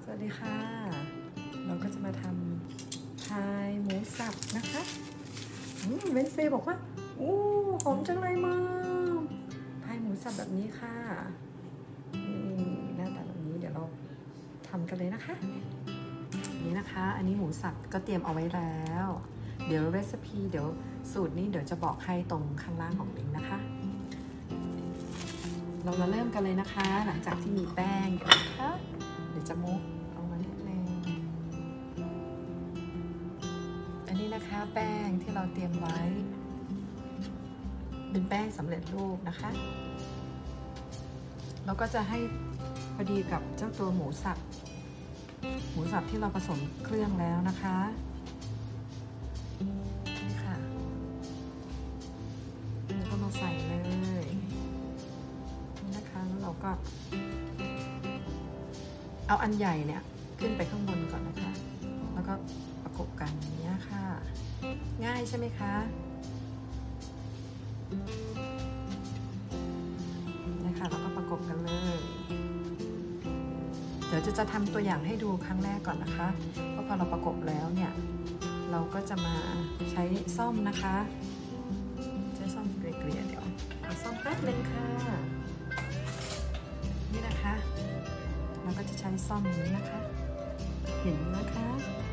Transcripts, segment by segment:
สวัสดีค่ะเราก็จะมาทำพายหมูสับนะคะเวนเซบอกว่าหอมจังเลยมาพายหมูสับแบบนี้ค่ะหน้าตาแบบนี้เดี๋ยวเราทำกันเลยนะคะนี่นะคะอันนี้หมูสับก็เตรียมเอาไว้แล้วเดี๋ยวเรซิปีเดี๋ยวสูตรนี้เดี๋ยวจะบอกให้ตรงข้างล่างของลิงก์นะคะเรามาเริ่มกันเลยนะคะหลังจากที่มีแป้งนะคะเดี๋ยวจะมุกเอามานิดนึงอันนี้นะคะแป้งที่เราเตรียมไว้เป็นแป้งสำเร็จรูปนะคะเราก็จะให้พอดีกับเจ้าตัวหมูสับที่เราผสมเครื่องแล้วนะคะนี่ค่ะแล้วก็มาใส่เลยนี่นะคะแล้วเราก็เอาอันใหญ่เนี่ยขึ้นไปข้างบนก่อนนะคะแล้วก็ประกบกันอย่างนี้ค่ะง่ายใช่ไหมคะนี่ค่ะเราก็ประกบกันเลยเดี๋ยวจะทำตัวอย่างให้ดูครั้งแรกก่อนนะคะเพราะพอเราประกบแล้วเนี่ยเราก็จะมาใช้ซ่อมนะคะใช้ซ่อมเกลี่ยเดี๋ยวเอาซ่อมแป๊บนึงค่ะนี่นะคะเราก็จะใช้ซ่อมอย่างนี้นะคะเห็นนะคะ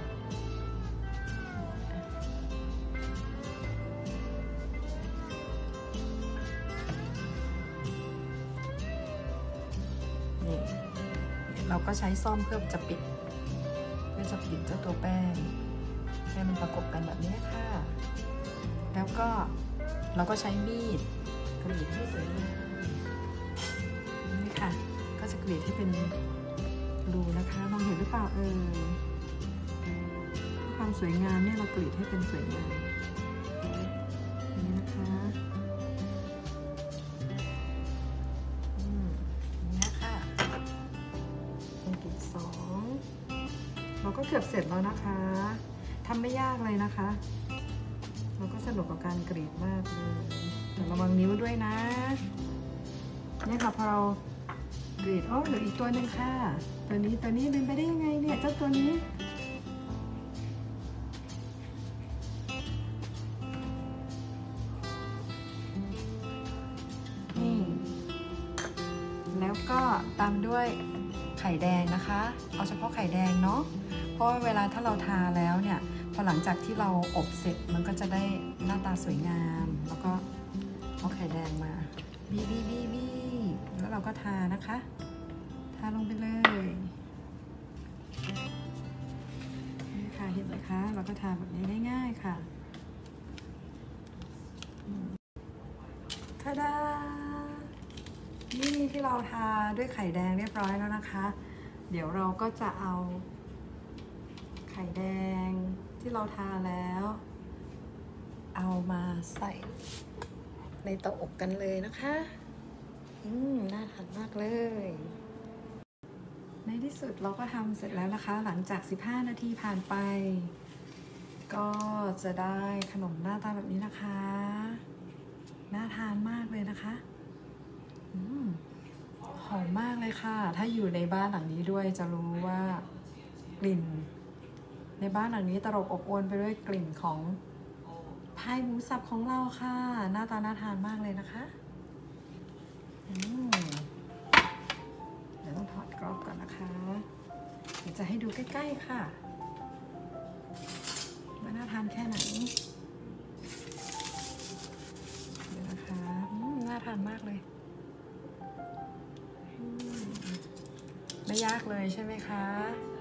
นี่เราก็ใช้ซ่อมเพื่อจะปิดเจ้าตัวแป้งให้มันประกบกันแบบนี้ค่ะแล้วก็เราก็ใช้มีดกรีดให้สวยงามนี่ค่ะก็จะกรีดให้เป็นรูนะคะมองเห็นหรือเปล่าความสวยงามเนี่ยเรากรีดให้เป็นสวยงามนี่นะคะนี่ค่ะเป็นกรีด2เราก็เกือบเสร็จแล้วนะคะทำไม่ยากเลยนะคะเราก็สนุกกับการกรีดมากเลยแต่ระวังนิ้วด้วยนะนี่ค่ะพอเรากรีดเหลืออีกตัวหนึ่งค่ะตัวนี้ลืมไปได้ยังไงเนี่ยเจ้าตัวนี้นี่แล้วก็ตามด้วยไข่แดงนะคะเอาเฉพาะไข่แดงเนาะเพราะเวลาถ้าเราทาแล้วเนี่ยพอหลังจากที่เราอบเสร็จมันก็จะได้หน้าตาสวยงามแล้วก็เอาไข่แดงมาบีแล้วเราก็ทานะคะทาลงไปเลยนี่ค่ะเห็นไหมคะเราก็ทาแบบนี้ได้ง่ายค่ะทาดานี่ที่เราทาด้วยไข่แดงเรียบร้อยแล้วนะคะเดี๋ยวเราก็จะเอาไข่แดงที่เราทาแล้วเอามาใส่ในเตาอบกันเลยนะคะน่าทานมากเลยในที่สุดเราก็ทำเสร็จแล้วนะคะหลังจาก15 นาทีผ่านไปก็จะได้ขนมหน้าตาแบบนี้นะคะน่าทานมากเลยนะคะหอมมากเลยค่ะถ้าอยู่ในบ้านหลังนี้ด้วยจะรู้ว่ากลิ่นในบ้านหลังนี้ตลบอบอวลไปด้วยกลิ่นของพายหมูสับของเราค่ะหน้าตาน่าทานมากเลยนะคะเดี๋ยวต้องถอดกรอบก่อนนะคะเดี๋ยวจะให้ดูใกล้ๆค่ะว่าน่าทานแค่ไหนเดี๋ยวนะคะน่าทานมากเลยไม่ยากเลยใช่ไหมคะ